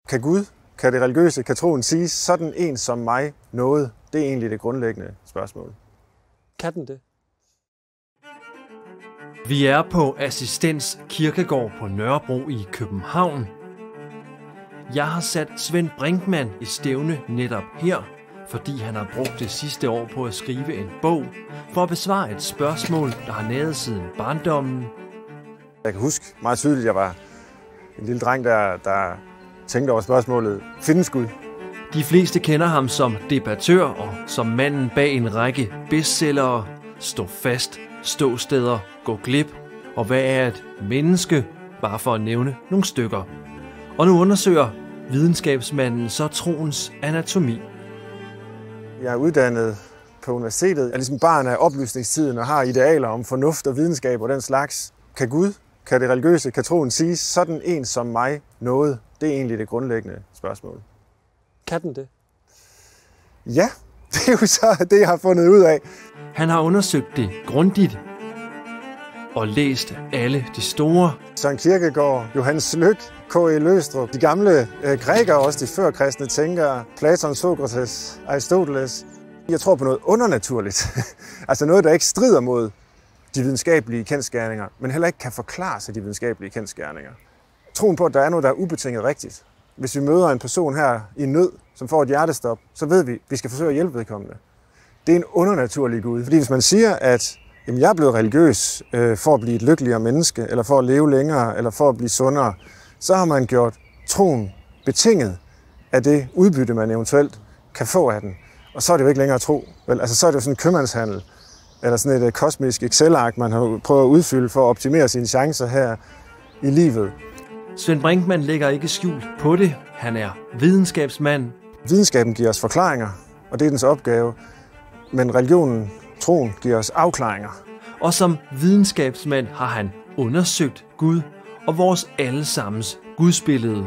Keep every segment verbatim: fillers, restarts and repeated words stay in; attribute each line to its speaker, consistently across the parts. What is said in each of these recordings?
Speaker 1: Kan Gud, kan det religiøse, kan troen sige, sådan en som mig noget? Det er egentlig det grundlæggende spørgsmål.
Speaker 2: Kan den det?
Speaker 3: Vi er på Assistens Kirkegård på Nørrebro i København. Jeg har sat Svend Brinkmann i stævne netop her, fordi han har brugt det sidste år på at skrive en bog for at besvare et spørgsmål, der har naget siden barndommen.
Speaker 1: Jeg kan huske meget tydeligt, at jeg var en lille dreng, der, der tænkte over spørgsmålet, findes Gud?
Speaker 3: De fleste kender ham som debattør og som manden bag en række bestsellere. Stå fast, ståsteder, gå glip, og hvad er et menneske? Bare for at nævne nogle stykker. Og nu undersøger videnskabsmanden så troens anatomi.
Speaker 1: Jeg er uddannet på universitetet. Jeg er ligesom barn af oplysningstiden og har idealer om fornuft og videnskab og den slags. Kan Gud, kan det religiøse, kan troen sige, sådan en som mig noget? Det er egentlig det grundlæggende spørgsmål.
Speaker 2: Kan den det?
Speaker 1: Ja, det er jo så det, jeg har fundet ud af.
Speaker 3: Han har undersøgt det grundigt og læst alle de store.
Speaker 1: Søren Kierkegaard, Johannes Lyk, K E Løgstrup, de gamle øh, grækere, også de førkristne tænkere, Platon, Sokrates, Aristoteles. Jeg tror på noget undernaturligt. Altså noget, der ikke strider mod de videnskabelige kendsgerninger, men heller ikke kan forklare sig de videnskabelige kendsgerninger. Troen på, at der er noget, der er ubetinget rigtigt. Hvis vi møder en person her i nød, som får et hjertestop, så ved vi, at vi skal forsøge at hjælpe vedkommende. Det er en undernaturlig Gud. Fordi hvis man siger, at jamen, jeg er blevet religiøs øh, for at blive et lykkeligere menneske, eller for at leve længere, eller for at blive sundere, så har man gjort troen betinget af det udbytte, man eventuelt kan få af den. Og så er det jo ikke længere tro. Vel? Altså, så er det jo sådan en købmandshandel, eller sådan et uh, kosmisk Excel-ark, man har prøvet at udfylde for at optimere sine chancer her i livet.
Speaker 3: Svend Brinkmann lægger ikke skjult på det. Han er videnskabsmand.
Speaker 1: Videnskaben giver os forklaringer, og det er dens opgave. Men religionen, troen, giver os afklaringer.
Speaker 3: Og som videnskabsmand har han undersøgt Gud og vores allesammens gudsbillede.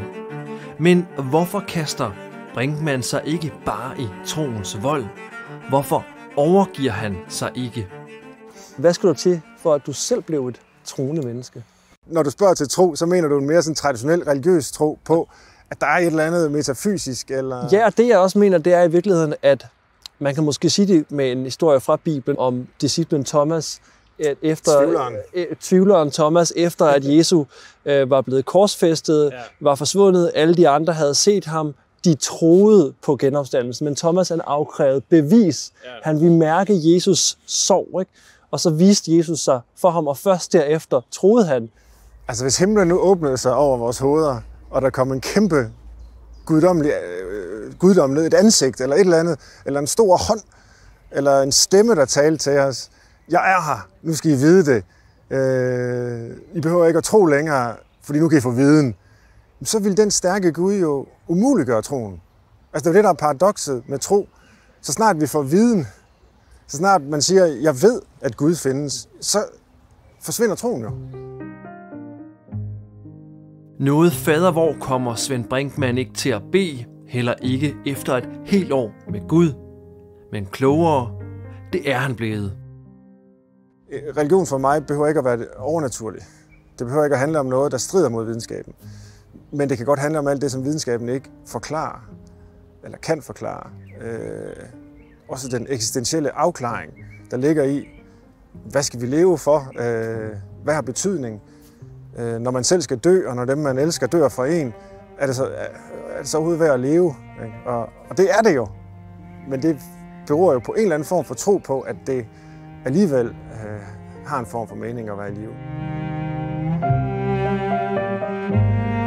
Speaker 3: Men hvorfor kaster Brinkmann sig ikke bare i troens vold? Hvorfor overgiver han sig ikke?
Speaker 2: Hvad skal du til, for at du selv blev et troende menneske?
Speaker 1: Når du spørger til tro, så mener du en mere sådan traditionel religiøs tro på, at der er et eller andet metafysisk? Eller...
Speaker 2: Ja, og det jeg også mener, det er i virkeligheden, at man kan måske sige det med en historie fra Bibelen om disciplen Thomas, at efter
Speaker 1: tvivleren.
Speaker 2: Øh, tvivleren Thomas, efter at Jesus øh, var blevet korsfæstet, ja. var forsvundet, alle de andre havde set ham, de troede på genopstandelsen, men Thomas han afkrævede bevis. Ja. Han ville mærke Jesus sorg, ikke? Og så viste Jesus sig for ham, og først derefter troede han.
Speaker 1: Altså hvis himlen nu åbnede sig over vores hoveder, og der kom en kæmpe guddommelig, øh, guddom ned, et ansigt eller et eller andet, eller en stor hånd, eller en stemme, der talte til os. Jeg er her, nu skal I vide det. Øh, I behøver ikke at tro længere, fordi nu kan I få viden. Så vil den stærke Gud jo umuliggøre troen. Altså det er det, der er paradokset med tro. Så snart vi får viden, så snart man siger, jeg ved, at Gud findes, så forsvinder troen jo.
Speaker 3: Noget fadervor kommer Svend Brinkmann ikke til at bede, heller ikke efter et helt år med Gud. Men klogere, det er han blevet.
Speaker 1: Religion for mig behøver ikke at være overnaturlig. Det behøver ikke at handle om noget, der strider mod videnskaben. Men det kan godt handle om alt det, som videnskaben ikke forklarer, eller kan forklare. Øh, også den eksistentielle afklaring, der ligger i, hvad skal vi leve for? Øh, hvad har betydning? Øh, når man selv skal dø, og når dem, man elsker, dør fra en, er det så, er det så overhovedet værd at leve? Og, og det er det jo. Men det beror jo på en eller anden form for tro på, at det alligevel øh, har en form for mening at være i live.